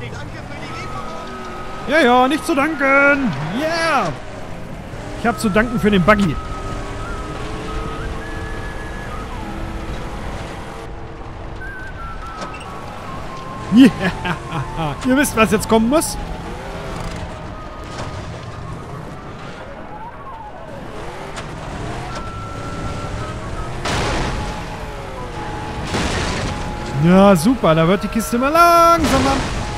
Ja, ja, nicht zu danken. Yeah. Ich habe zu danken für den Buggy. Yeah. Ihr wisst, was jetzt kommen muss. Ja, super. Da wird die Kiste immer langsamer.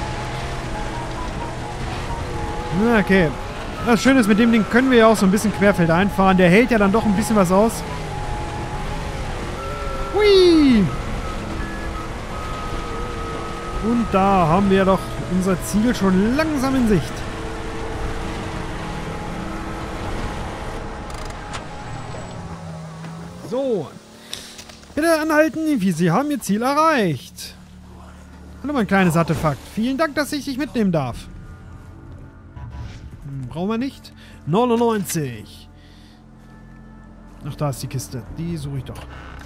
Okay. Das Schöne ist, mit dem Ding können wir ja auch so ein bisschen querfeldein fahren. Der hält ja dann doch ein bisschen was aus. Hui! Und da haben wir doch unser Ziel schon langsam in Sicht. So. Bitte anhalten, wie Sie haben Ihr Ziel erreicht. Hallo, mein kleines Artefakt. Vielen Dank, dass ich dich mitnehmen darf. Brauchen wir nicht. 99. Ach, da ist die Kiste. Die suche ich doch.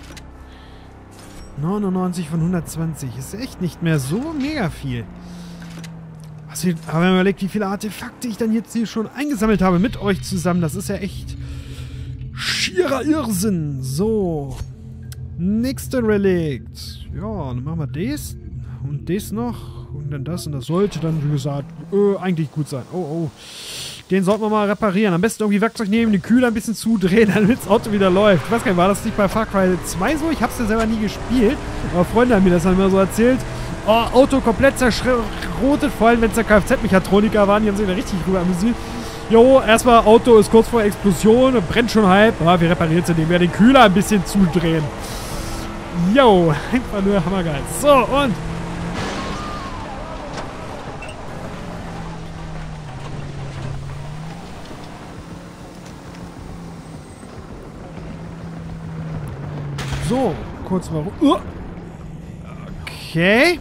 99 von 120. Ist echt nicht mehr so mega viel. Aber wenn man überlegt, wie viele Artefakte ich dann jetzt hier schon eingesammelt habe mit euch zusammen, das ist ja echt schierer Irrsinn. So. Nächster Relikt. Ja, dann machen wir das. Und das noch. Und dann das. Und das sollte dann, wie gesagt, eigentlich gut sein. Oh, oh. Den sollten wir mal reparieren. Am besten irgendwie Werkzeug nehmen, den Kühler ein bisschen zudrehen, damit das Auto wieder läuft. Ich weiß gar nicht, war das nicht bei Far Cry 2 so? Ich hab's ja selber nie gespielt. Aber Freunde haben mir das dann immer so erzählt. Oh, Auto komplett zerschrotet, vor allem wenn es der Kfz-Mechatroniker waren. Die haben sich da richtig drüber amüsiert. Jo, erstmal Auto ist kurz vor Explosion, brennt schon halb. Ja, wir reparieren es, indem wir den Kühler ein bisschen zudrehen. Jo, einfach nur hammergeil. So, und... So, kurz mal... Okay.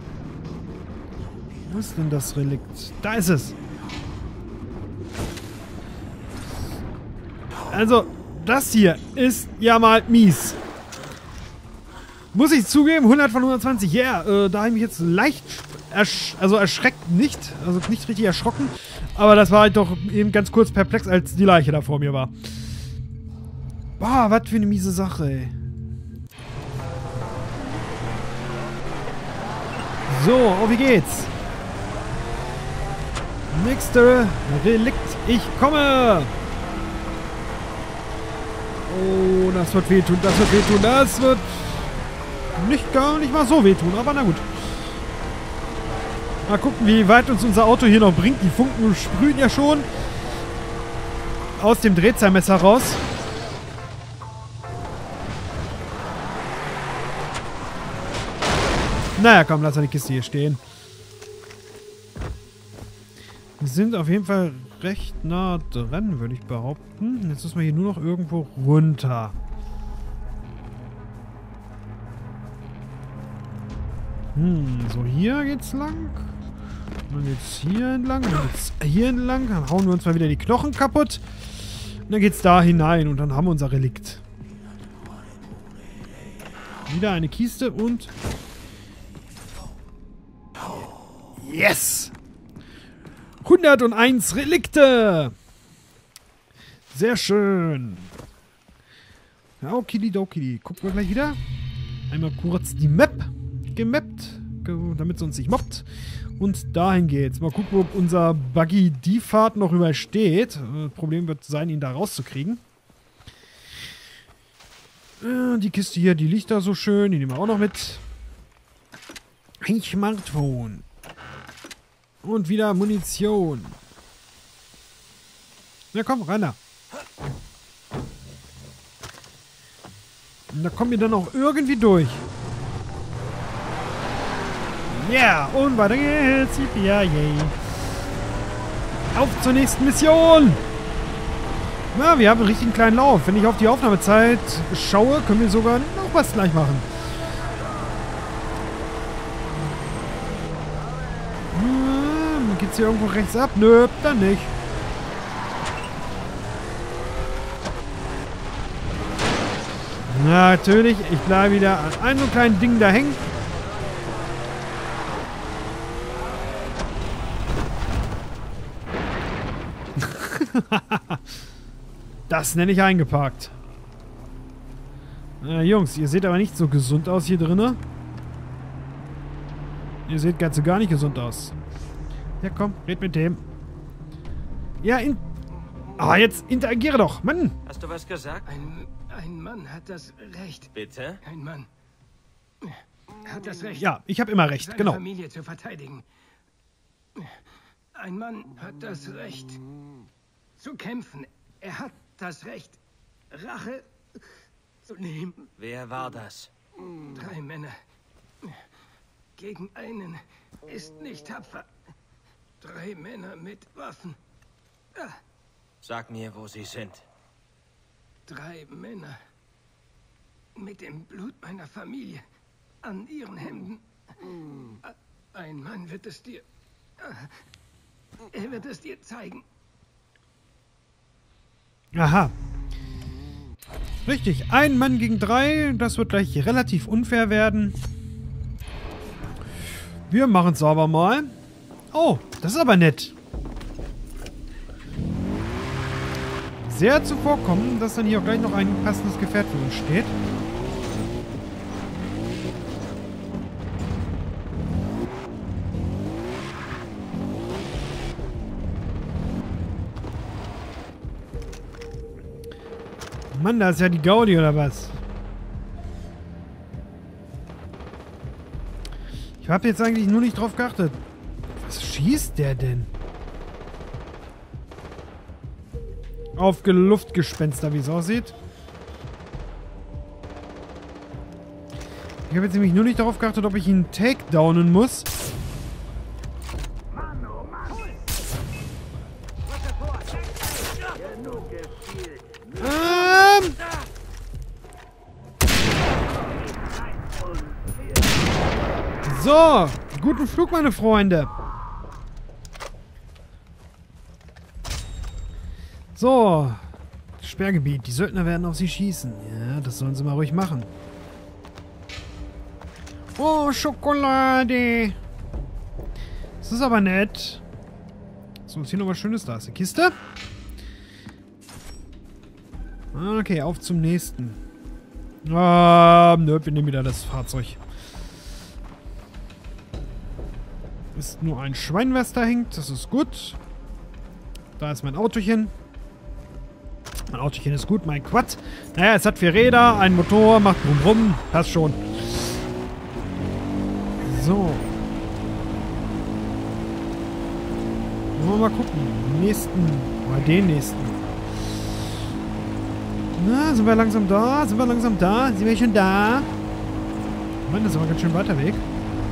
Wo ist denn das Relikt? Da ist es. Also, das hier ist ja mal mies. Muss ich zugeben, 100 von 120. Ja, yeah, da habe ich mich jetzt leicht erschreckt nicht. Also nicht richtig erschrocken. Aber das war halt doch eben ganz kurz perplex, als die Leiche da vor mir war. Boah, was für eine miese Sache, ey. So, auf wie geht's? Nächste Relikt. Ich komme! Oh, das wird wehtun, das wird wehtun, das wird gar nicht mal so wehtun, aber na gut. Mal gucken, wie weit uns unser Auto hier noch bringt. Die Funken sprühen ja schon aus dem Drehzahlmesser raus. Naja, komm, lass mal die Kiste hier stehen. Wir sind auf jeden Fall recht nah dran, würde ich behaupten. Jetzt müssen wir hier nur noch irgendwo runter. So hier geht's lang. Dann geht's hier entlang. Dann geht's hier entlang. Dann hauen wir uns mal wieder die Knochen kaputt. Und dann geht's da hinein und dann haben wir unser Relikt. Wieder eine Kiste und... Yes! 101 Relikte! Sehr schön. Ja, okidoki. Gucken wir gleich wieder. Einmal kurz die Map gemappt, damit es uns nicht mobbt. Und dahin geht's. Mal gucken, ob unser Buggy die Fahrt noch übersteht. Problem wird sein, ihn da rauszukriegen. Die Kiste hier, die liegt da so schön. Die nehmen wir auch noch mit. Ein Smartphone. Und wieder Munition. Na komm, rein da. Und da kommen wir dann auch irgendwie durch. Ja, yeah, und weiter geht's. Ja, yay. Auf zur nächsten Mission. Na, wir haben einen richtigen kleinen Lauf. Wenn ich auf die Aufnahmezeit schaue, können wir sogar noch was gleich machen. Geht's hier irgendwo rechts ab? Nö, dann nicht. Na, natürlich. Ich bleibe wieder an einem so kleinen Ding da hängen. Das nenne ich eingeparkt. Jungs, ihr seht aber nicht so gesund aus hier drinnen. Ihr seht ganz so gar nicht gesund aus. Ja, komm, red mit dem. Ja, jetzt interagiere doch, Mann! Hast du was gesagt? Ein Mann hat das Recht. Bitte? Ein Mann hat das Recht, Ja, ich habe immer recht, seine genau. Familie zu verteidigen. Ein Mann hat das Recht zu kämpfen. Er hat das Recht, Rache zu nehmen. Wer war das? 3 Männer gegen einen ist nicht tapfer. 3 Männer mit Waffen. Sag mir, wo sie sind. 3 Männer mit dem Blut meiner Familie an ihren Händen. Ein Mann wird es dir... Er wird es dir zeigen. Aha. Richtig, 1 Mann gegen 3. Das wird gleich relativ unfair werden. Wir machen es aber mal. Oh, das ist aber nett. Sehr zuvorkommen, dass dann hier auch gleich noch ein passendes Gefährt für uns steht. Mann, da ist ja die Gaudi, oder was? Ich habe jetzt eigentlich nur nicht drauf geachtet. Was schießt der denn? Auf Luftgespenster, wie es aussieht. Ich habe jetzt nämlich nur nicht darauf geachtet, ob ich ihn takedownen muss. So, guten Flug, meine Freunde. So, Sperrgebiet. Die Söldner werden auf sie schießen. Ja, das sollen sie mal ruhig machen. Oh, Schokolade. Das ist aber nett. So, ist hier noch was Schönes da? Ist eine Kiste? Okay, auf zum nächsten. Nö, wir nehmen wieder das Fahrzeug. Ist nur ein Schwein, was da hängt. Das ist gut. Da ist mein Autochen. Mein Autochen ist gut. Mein Quad. Naja, es hat 4 Räder, ein Motor, macht brumm brumm. Passt schon. So. Wollen wir mal gucken. Den nächsten. Oder den nächsten. Na, sind wir langsam da? Sind wir langsam da? Sind wir schon da? Mann, das ist aber ganz schön weiter Weg.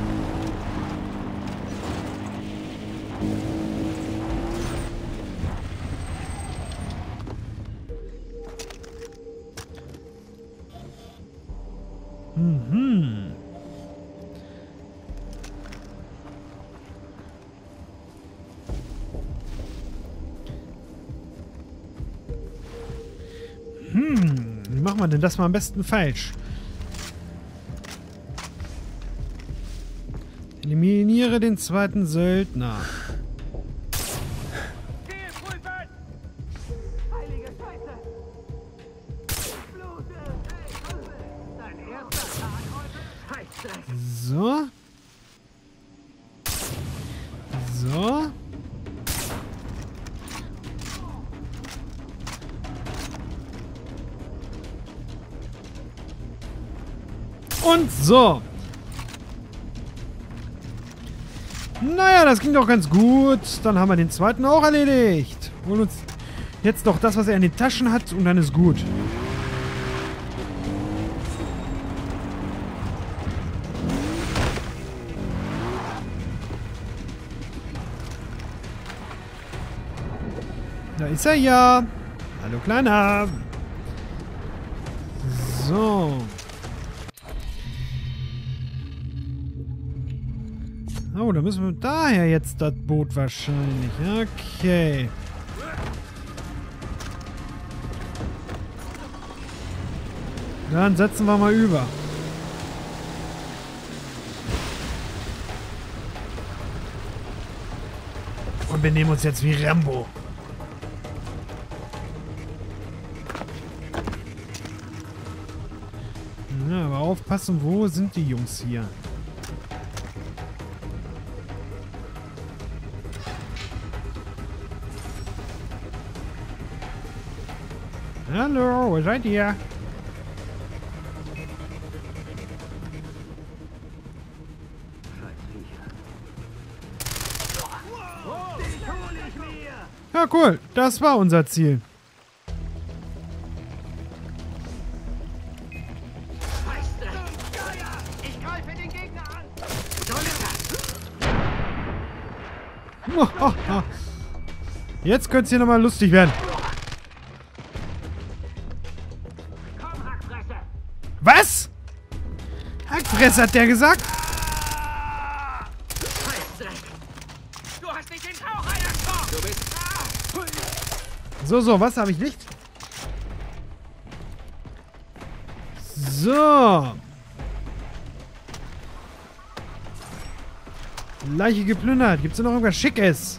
Wie machen wir denn das mal am besten falsch? Eliminiere den zweiten Söldner. So. So. Und so. Naja, das ging doch ganz gut. Dann haben wir den zweiten auch erledigt. Holen uns jetzt doch das, was er in den Taschen hat, und dann ist gut. Da ist er ja. Hallo, Kleiner. So. Oh, da müssen wir daher jetzt das Boot wahrscheinlich. Okay. Dann setzen wir mal über. Und benehmen uns jetzt wie Rambo. Ja, aber aufpassen, wo sind die Jungs hier? Hallo, wo seid ihr? Ja, cool. Das war unser Ziel. Ich greife den Gegner an! Jetzt könnte es hier nochmal lustig werden. Komm, Hackfresser! Was? Hackfresser hat der gesagt? Scheißdreck! Du hast nicht den Tauchereier! Du bist... So, was habe ich nicht? So. Leiche geplündert. Gibt es noch irgendwas Schickes?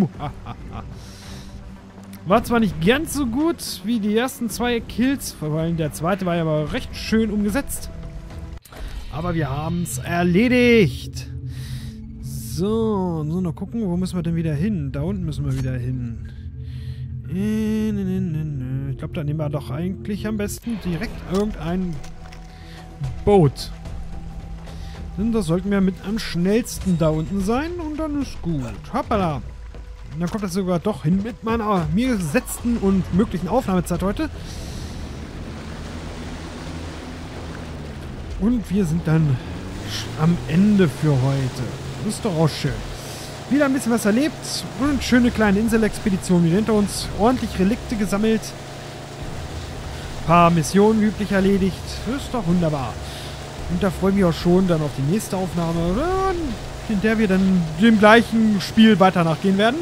War zwar nicht ganz so gut wie die ersten 2 Kills, vor allem der zweite war ja aber recht schön umgesetzt. Aber wir haben es erledigt. So, noch gucken, wo müssen wir denn wieder hin? Da unten müssen wir wieder hin. Ich glaube, da nehmen wir doch eigentlich am besten direkt irgendein Boot. Denn das sollten wir mit am schnellsten da unten sein und dann ist gut. Hoppala. Und dann kommt das sogar doch hin mit meiner mir gesetzten und möglichen Aufnahmezeit heute. Und wir sind dann am Ende für heute. Das ist doch auch schön. Wieder ein bisschen was erlebt und eine schöne kleine Inselexpedition wieder hinter uns. Ordentlich Relikte gesammelt. Ein paar Missionen üblich erledigt. Das ist doch wunderbar. Und da freue ich mich auch schon dann auf die nächste Aufnahme, in der wir dann dem gleichen Spiel weiter nachgehen werden.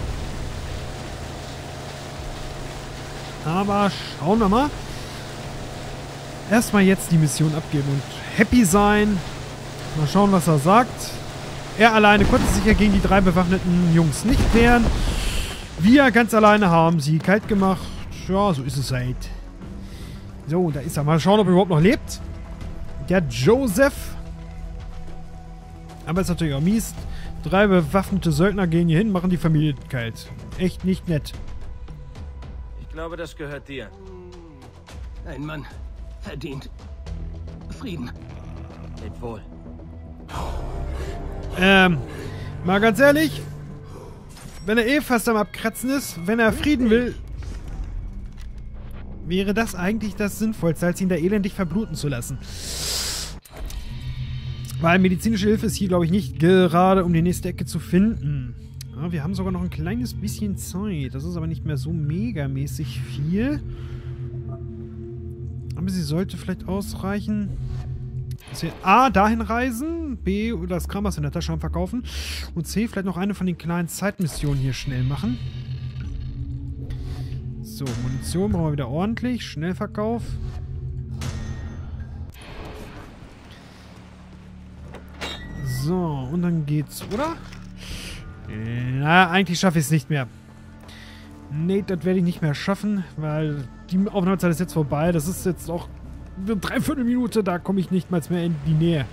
Aber schauen wir mal. Erstmal jetzt die Mission abgeben und happy sein. Mal schauen, was er sagt. Er alleine konnte sich ja gegen die 3 bewaffneten Jungs nicht wehren. Wir ganz alleine haben sie kalt gemacht. Ja, so ist es halt. So, da ist er. Mal schauen, ob er überhaupt noch lebt. Der Joseph. Aber ist natürlich auch mies. 3 bewaffnete Söldner gehen hier hin, machen die Familie kalt. Echt nicht nett. Ich glaube, das gehört dir. Ein Mann verdient Frieden. Lebt wohl. Mal ganz ehrlich, wenn er eh fast am Abkratzen ist, wenn er Frieden will, wäre das eigentlich das Sinnvollste, als ihn da elendig verbluten zu lassen. Weil medizinische Hilfe ist hier, glaube ich, nicht gerade um die nächste Ecke zu finden. Ja, wir haben sogar noch ein kleines bisschen Zeit. Das ist aber nicht mehr so megamäßig viel. Aber sie sollte vielleicht ausreichen. Dass wir A, dahin reisen, B, das Kram was in der Tasche haben verkaufen und C, vielleicht noch eine von den kleinen Zeitmissionen hier schnell machen. So, Munition brauchen wir wieder ordentlich. Schnellverkauf. So, und dann geht's, oder? Na, eigentlich schaffe ich es nicht mehr. Nee, das werde ich nicht mehr schaffen, weil die Aufnahmezeit ist jetzt vorbei. Das ist jetzt auch eine Dreiviertelminute, da komme ich nicht mal mehr in die Nähe.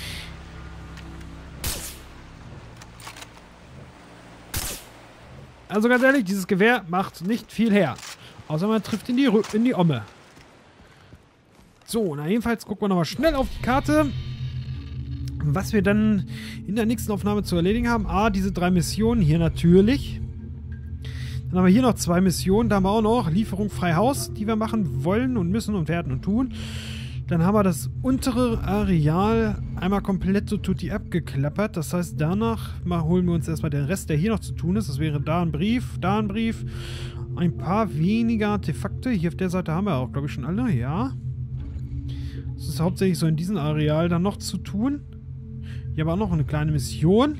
Also ganz ehrlich, dieses Gewehr macht nicht viel her. Außer man trifft in die Omme. So, na jedenfalls gucken wir nochmal schnell auf die Karte. Was wir dann in der nächsten Aufnahme zu erledigen haben. A, diese 3 Missionen hier natürlich. Dann haben wir hier noch 2 Missionen. Da haben wir auch noch Lieferung frei Haus, die wir machen wollen und müssen und werden und tun. Dann haben wir das untere Areal einmal komplett so tutti abgeklappert. Das heißt, danach holen wir uns erstmal den Rest, der hier noch zu tun ist. Das wäre da ein Brief, da ein Brief. Ein paar weniger Artefakte. Hier auf der Seite haben wir auch, glaube ich, schon alle. Ja. Das ist hauptsächlich so in diesem Areal dann noch zu tun. Hier aber auch noch eine kleine Mission.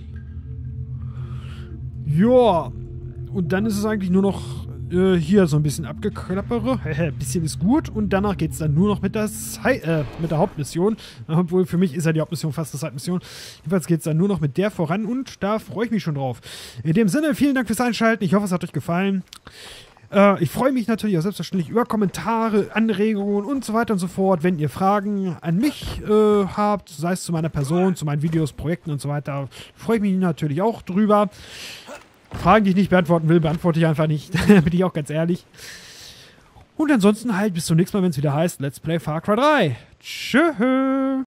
Ja. Und dann ist es eigentlich nur noch hier so ein bisschen abgeklappere. Ein bisschen ist gut. Und danach geht es dann nur noch mit der Hauptmission. Obwohl für mich ist ja die Hauptmission fast eine Zeitmission. Jedenfalls geht es dann nur noch mit der voran. Und da freue ich mich schon drauf. In dem Sinne, vielen Dank fürs Einschalten. Ich hoffe, es hat euch gefallen. Ich freue mich natürlich auch selbstverständlich über Kommentare, Anregungen und so weiter und so fort. Wenn ihr Fragen an mich habt, sei es zu meiner Person, zu meinen Videos, Projekten und so weiter, freue ich mich natürlich auch drüber. Fragen, die ich nicht beantworten will, beantworte ich einfach nicht. Bin ich auch ganz ehrlich. Und ansonsten halt bis zum nächsten Mal, wenn es wieder heißt Let's Play Far Cry 3. Tschö.